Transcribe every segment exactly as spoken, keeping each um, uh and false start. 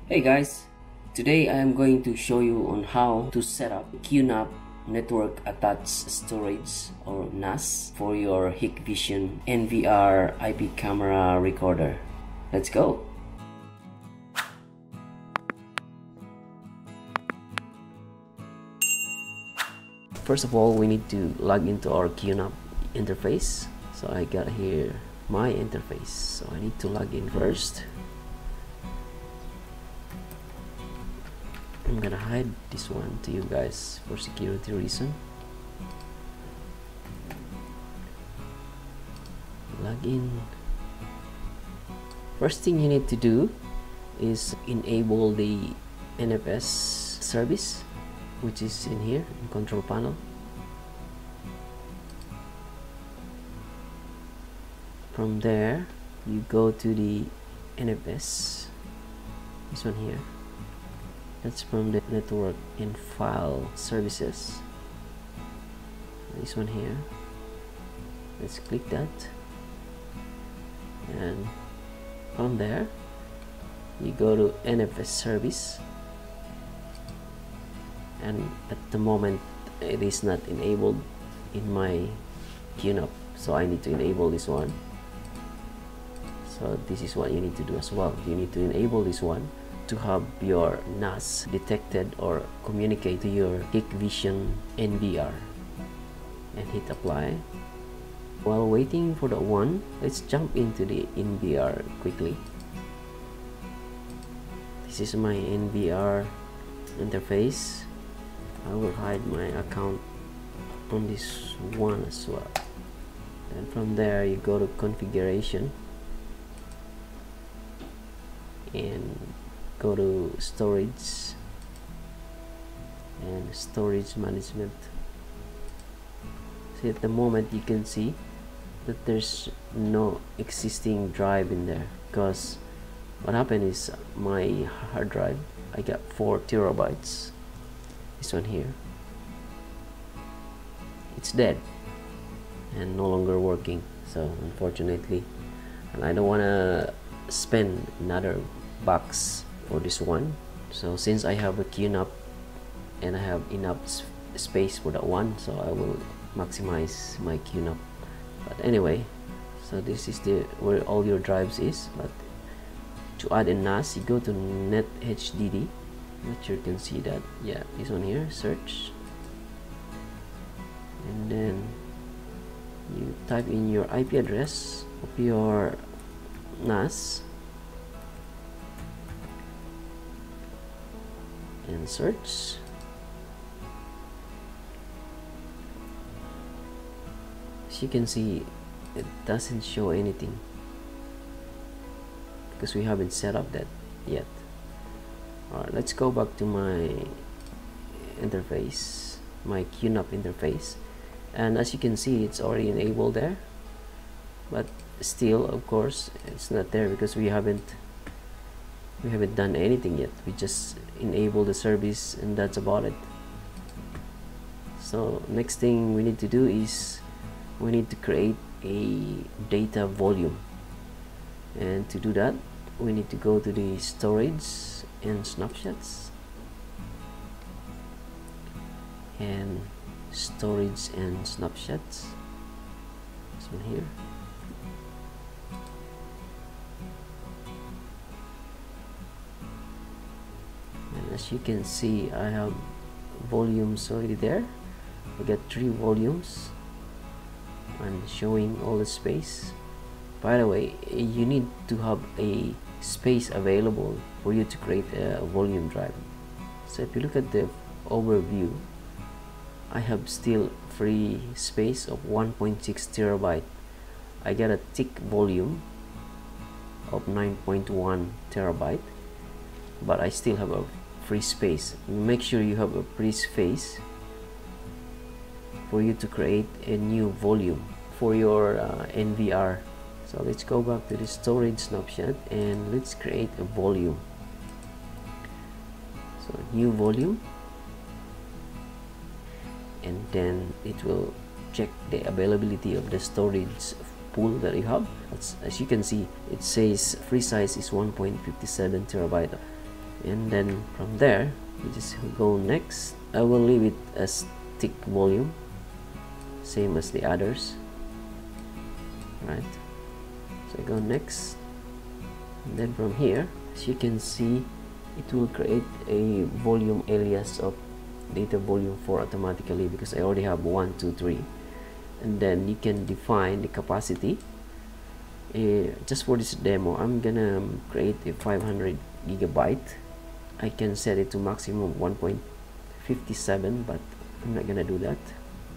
Hey guys, today I am going to show you on how to set up Q NAP network attached storage or N A S for your Hikvision N V R I P camera recorder. Let's go! First of all, we need to log into our Q NAP interface. So I got here my interface, so I need to log in first. I'm gonna hide this one to you guys for security reason. Log in. First thing you need to do is enable the N F S service, which is in here in control panel. From there you go to the N F S, this one here. That's from the network and file services, this one here. Let's click that, and from there you go to N F S service, and at the moment it is not enabled in my Q NAP, so I need to enable this one. So this is what you need to do as well. You need to enable this one to have your N A S detected or communicate to your Hikvision N V R, and hit apply. While waiting for the one, let's jump into the N V R quickly. This is my N V R interface. I will hide my account on this one as well. And from there you go to configuration and go to storage and storage management. So at the moment you can see that there's no existing drive in there, because what happened is my hard drive, I got four terabytes, this one here, it's dead and no longer working. So unfortunately, and I don't want to spend another box for this one. So since I have a Q NAP and I have enough space for that one, so I will maximize my Q NAP. But anyway, so this is the where all your drives is. But to add a N A S, you go to net H D D, which you can see that, yeah, this one here, search, and then you type in your I P address of your N A S and search. As you can see, it doesn't show anything because we haven't set up that yet. Alright, let's go back to my interface, my Q NAP interface, and as you can see, it's already enabled there, but still, of course, it's not there because we haven't we haven't done anything yet. We just enable the service and that's about it. So next thing we need to do is we need to create a data volume, and to do that we need to go to the storage and snapshots, and storage and snapshots, this one here. As you can see, I have volumes already there. I got three volumes and showing all the space. By the way, you need to have a space available for you to create a volume drive. So if you look at the overview, I have still free space of one point six terabyte. I got a thick volume of nine point one terabyte, but I still have a free space. Make sure you have a free space for you to create a new volume for your uh, N V R. So let's go back to the storage snapshot and let's create a volume. So new volume, and then it will check the availability of the storage pool that you have. As, as you can see, it says free size is one point five seven terabyte. and then from there we just go next. I will leave it as tick volume, same as the others, right? So I go next, and then from here, as you can see, it will create a volume alias of data volume four automatically, because I already have one, two, three. And then you can define the capacity. Uh, just for this demo, I'm gonna create a five hundred gigabyte. I can set it to maximum one point five seven, but I'm not gonna do that.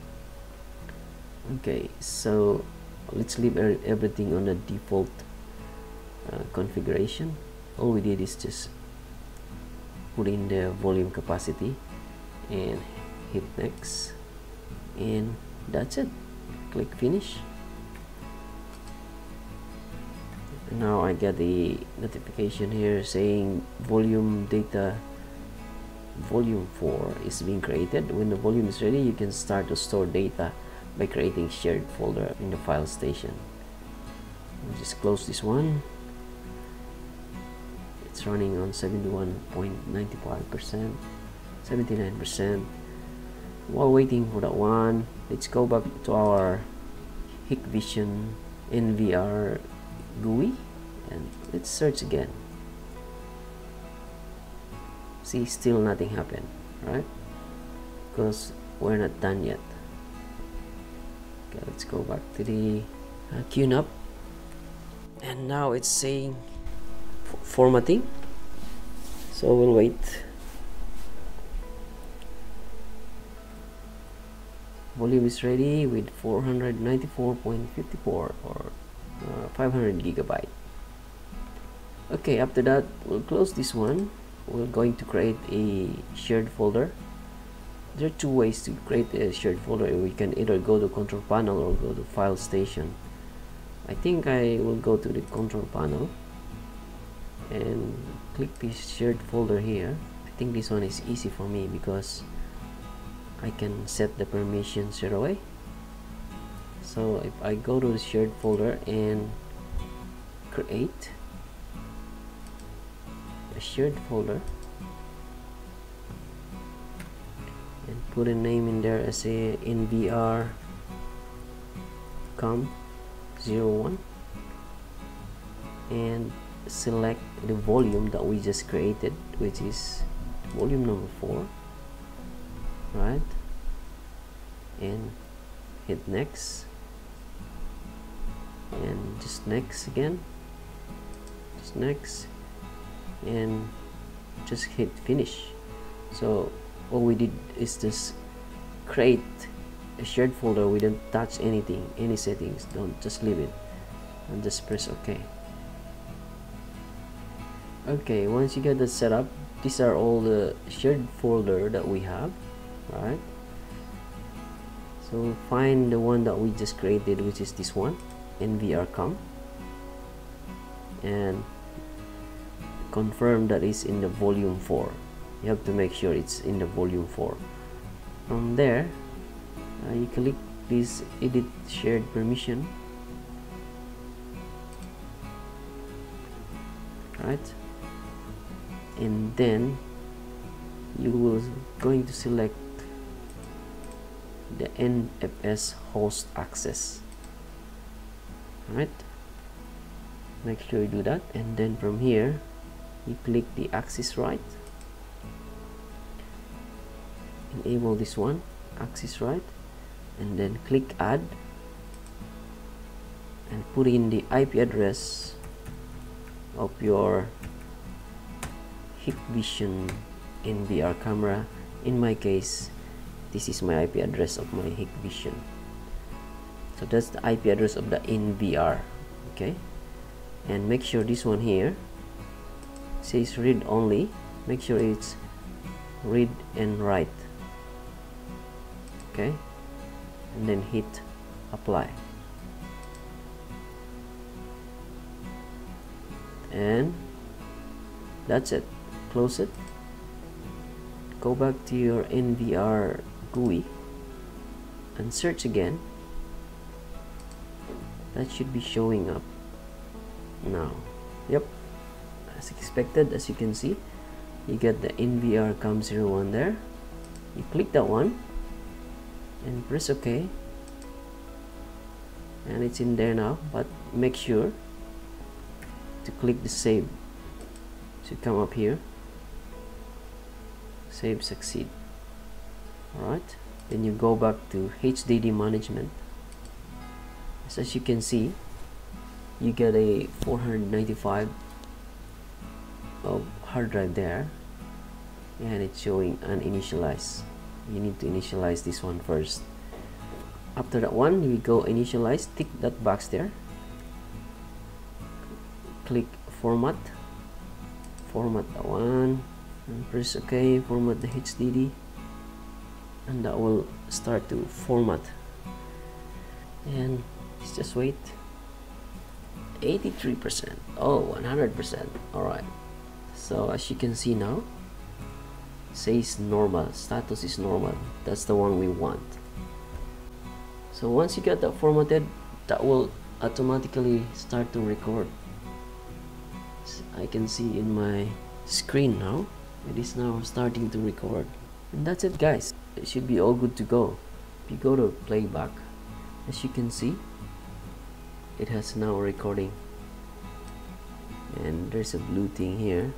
Okay, so let's leave er everything on the default uh, configuration. All we did is just put in the volume capacity and hit next, and that's it. Click finish. Now I get the notification here saying volume data volume four is being created. When the volume is ready, you can start to store data by creating shared folder in the file station. I'll just close this one. It's running on seventy-one point nine five percent, seventy-nine percent. While waiting for that one, let's go back to our Hikvision N V R G U I and let's search again. See, still nothing happened, right? Because we're not done yet. Okay, let's go back to the uh, Q NAP, and now it's saying formatting, so we'll wait. Volume is ready with four hundred ninety-four point five four or uh, five hundred gigabyte. Okay, after that we'll close this one. We're going to create a shared folder. There are two ways to create a shared folder. We can either go to control panel or go to file station. I think I will go to the control panel and click this shared folder here. I think this one is easy for me because I can set the permissions straight away. So if I go to the shared folder and create a shared folder and put a name in there as a N V R com zero one, and select the volume that we just created, which is volume number four, right? And hit next, and just next again, just next, and just hit finish. So all we did is just create a shared folder. We don't touch anything, any settings. Don't, just leave it and just press OK. Okay, once you get that set up, these are all the shared folder that we have, right? So find the one that we just created, which is this one, N V R com, and confirm that it's in the volume four. You have to make sure it's in the volume four. From there, uh, you click this edit shared permission, right? And then you will going to select the N F S host access, right? Make sure you do that, and then from here you click the access right, enable this one, access right, and then click add and put in the I P address of your Hikvision N V R camera. In my case, this is my I P address of my Hikvision. So that's the I P address of the N V R. Okay, and make sure this one here says read only. Make sure it's read and write. Okay, and then hit apply, and that's it. Close it, go back to your N V R G U I and search again. That should be showing up now. Yep, as expected. As you can see, you get the N V R CAM zero one there. You click that one and press OK, and it's in there now, but make sure to click the save to come up here, save succeed. Alright, then you go back to H D D management. So as you can see, you get a four hundred ninety-five of hard drive there, and it's showing uninitialized. You need to initialize this one first. After that one, we go initialize, tick that box there, click format, format that one, and press OK, format the H D D, and that will start to format. And let's just wait. eighty-three percent, oh, one hundred percent. Alright, so as you can see now, says normal, status is normal. That's the one we want. So once you get that formatted, that will automatically start to record. So I can see in my screen now, it is now starting to record. And that's it, guys. It should be all good to go. If you go to playback, as you can see, it has now recording, and there's a blue thing here.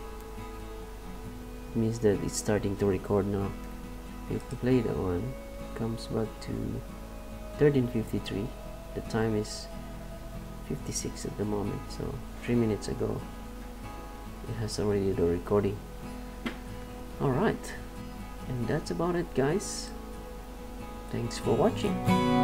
It means that it's starting to record now. If you play that one, it comes back to thirteen fifty-three. The time is fifty-six at the moment, so three minutes ago it has already the recording. Alright, and that's about it, guys. Thanks for watching.